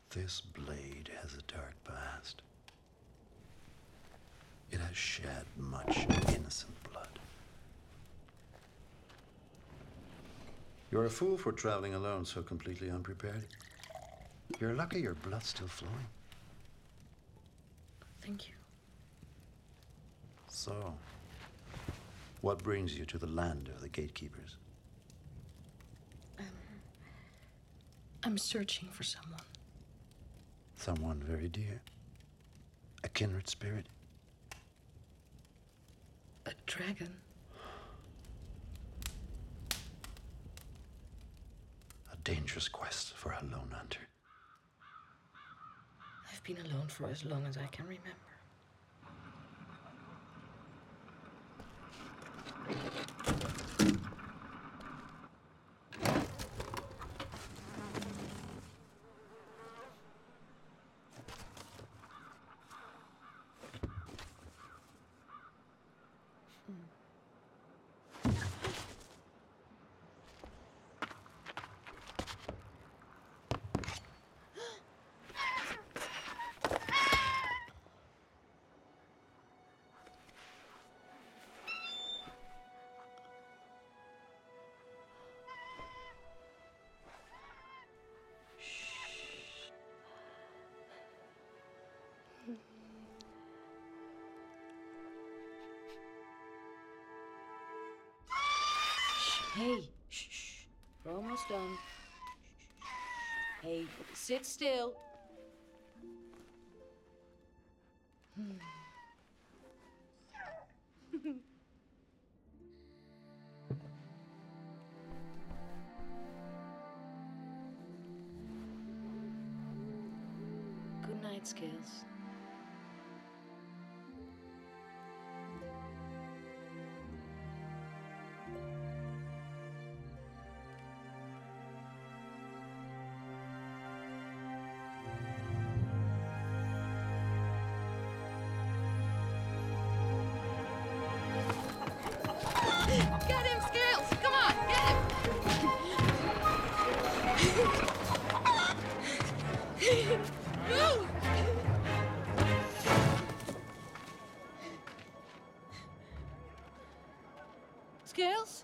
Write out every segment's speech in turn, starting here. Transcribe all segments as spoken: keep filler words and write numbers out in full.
This blade has a dark past. It has shed much innocent blood. You're a fool for traveling alone so completely unprepared. You're lucky your blood's still flowing. Thank you. So, what brings you to the land of the gatekeepers? Um, I'm searching for someone. Someone very dear. A kindred spirit. A dragon. A dangerous quest for a lone hunter. I've been alone for as long as I can remember. Hey, shh, shh. We're almost done. Hey, sit still. Hmm. Good night, Scales. Get him, Scales! Come on, get him! Move! Scales?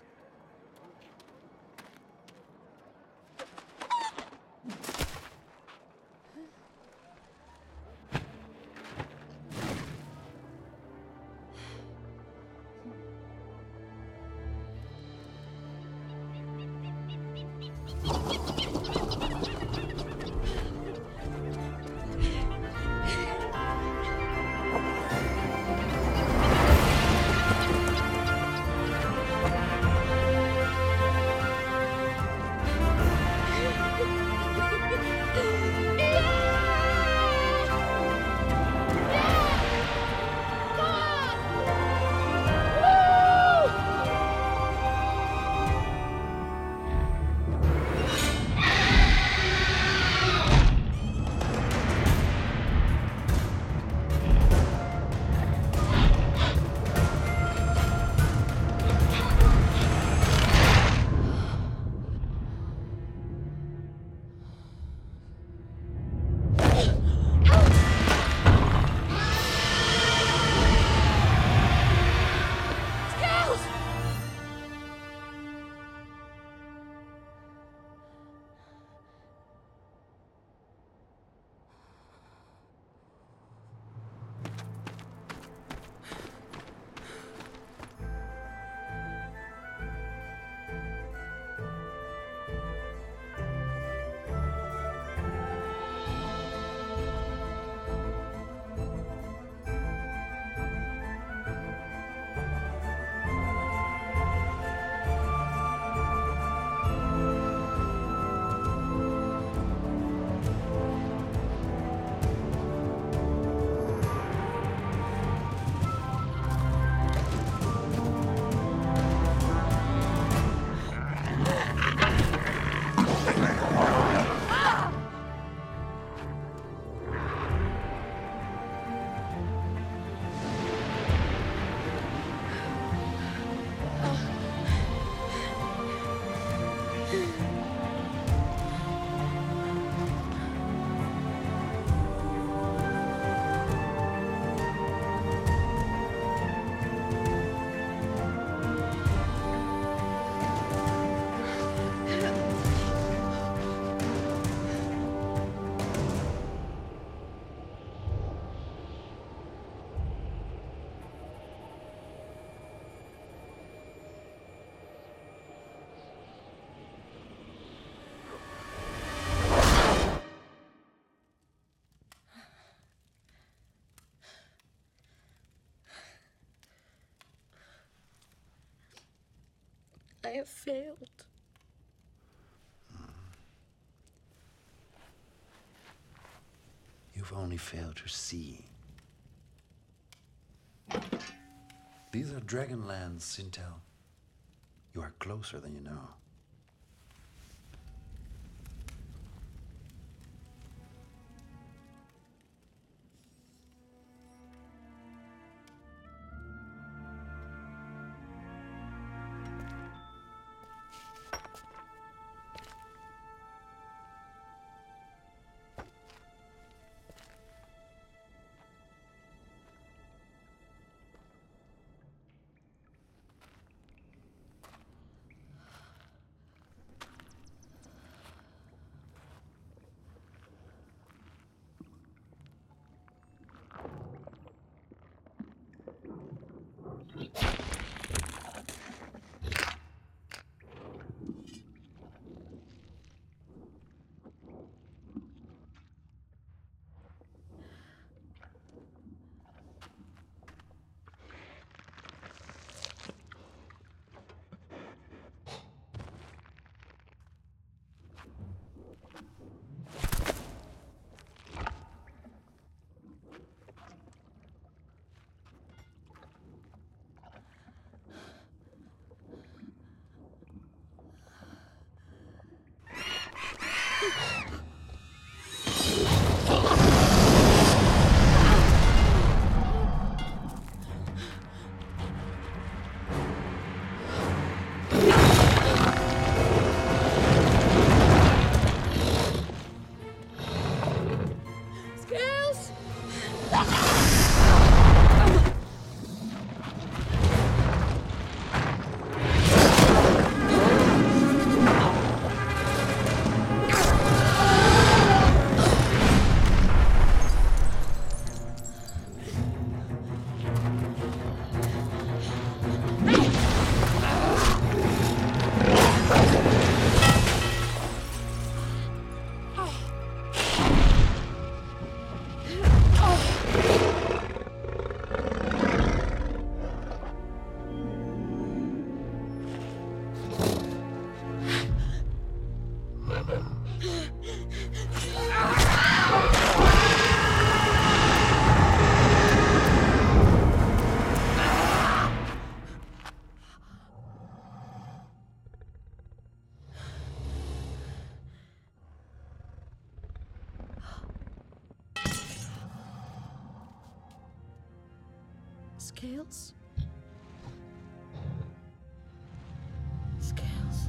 have failed. You've only failed to see. These are Dragonlands, Sintel. You are closer than you know. Scales? Scales.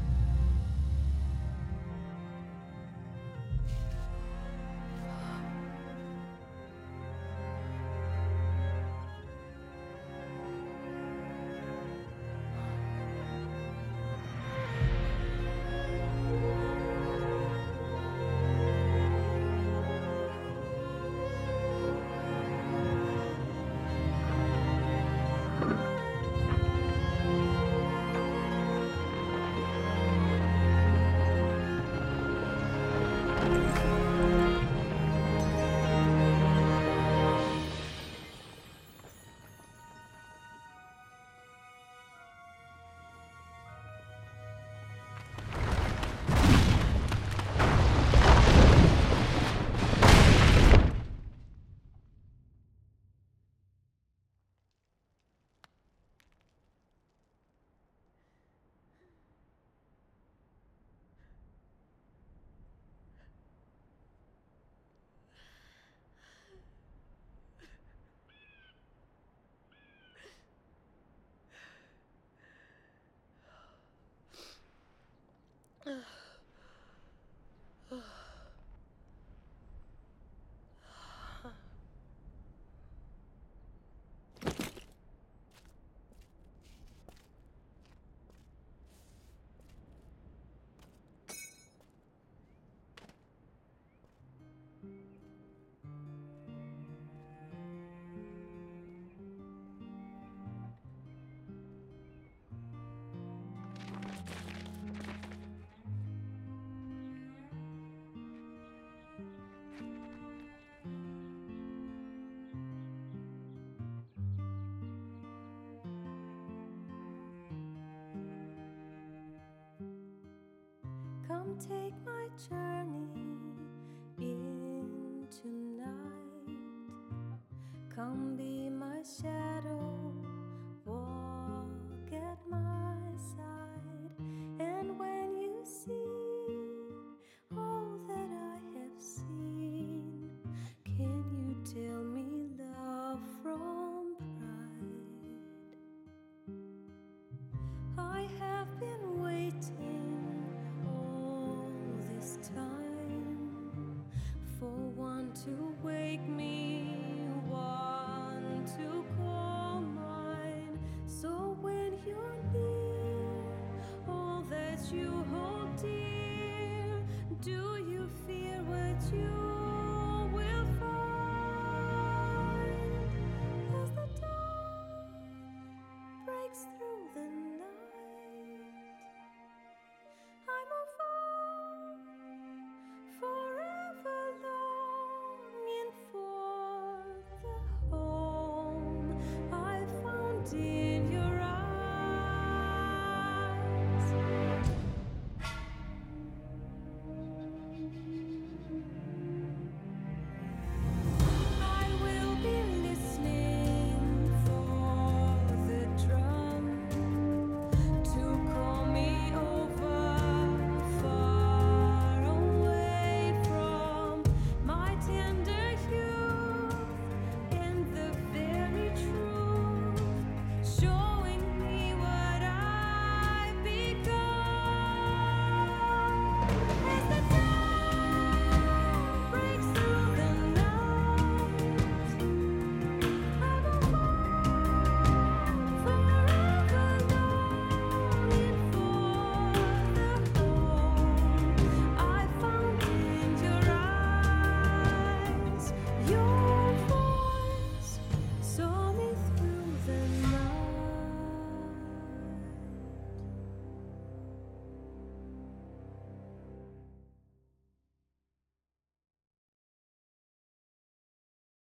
and take my journey into night. Come be my shadow, walk at my side. And when you see all that I have seen, can you tell me love from pride? I have been waiting all this time for one to wake me, one to call mine. So when you're near, all that you hold dear, do you fear what you will find as the dawn breaks through the night? I move on, forever longing for the home I found dear.